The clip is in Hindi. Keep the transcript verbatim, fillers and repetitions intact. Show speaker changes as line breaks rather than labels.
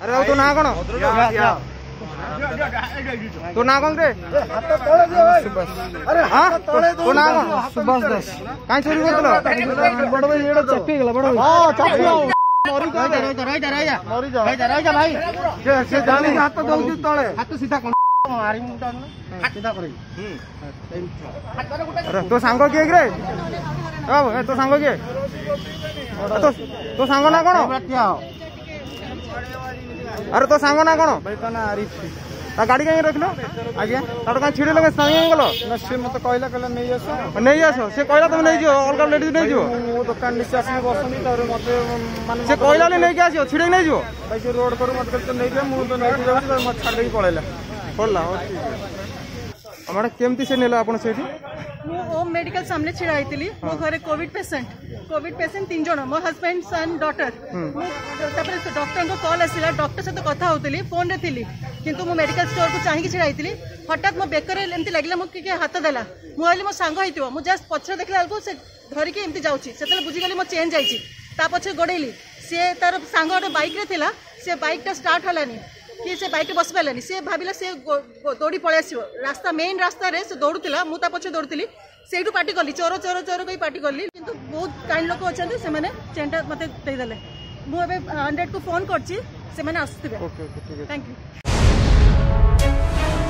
अरे तू ना कौन तू ना कौन रे हाँ तू ना कौन सुभाष दास कहीं चोरी करतलो बड़ भाई एड़ा चप्पी गला बड़ हां चप्पी मरी जा रही जा रही जा मरी जा रही जा रही जा भाई से से जानी हाथ दउची तळे हाथ सीधा कोन मारी मुंडा सीधा करी अरे तो सांग किए रे अब तो सांग किए तो तो सांग ना कोन अरे तो सांग ना कोन भाई तो ना आरिफ ता गाड़ी कहीं रखलो आज्ञा तार कहीं छिड़े लगे सांगे गलो ना से मत कहला कहला नहीं आसो नहीं आसो से कहला तुम नहीं जियो अलग लेडीज नहीं जियो मो दुकान निसे आसी बसनी तार मते माने से कहला ले नहीं के आसियो छिड़े नहीं जियो भाई से रोड पर मत कर नहीं जे मु तो नहीं जाउची तार मत छाड़ दे पळेला पड़ला हमारा केमती से नेला आपण सेठी
मु होम मेडिकल सामने छिड़ा आइतिली मो घरे कोविड पेशेंट कोविड पेशेंट तीन जण मो हस्बैंड सन डॉटर तापर डॉक्टर को कॉल आसिला डॉक्टर से तो कथा होतली फोन रे थिली किंतु मो मेडिकल स्टोर को चाहि छिड़ा आइतिली हठात मो बेकर एमती लागला मो के हाथ देला मु आइली मो सांग होइतिबो मु जस्ट पछरे देखला को से धरि के एमती जाउची सेतले बुझी गली मो चेंज आइची ता पछे गोडेली से तार सांग ओटे बाइक रे थिला से बाइक टा स्टार्ट हलानी कि से बाइक बस पारानी से भाविला से दौड़ी पलि आस रास्ता मेन रास्ता रे से दौड़ूला मुझे पछे दौड़ी से पार्टी कली चोर चोर चोर कही पार्टी कली किंतु बहुत काइंड लोक अच्छा से चेनटा मत देदेले मुझे हंड्रेड को फोन कर थैंक यू।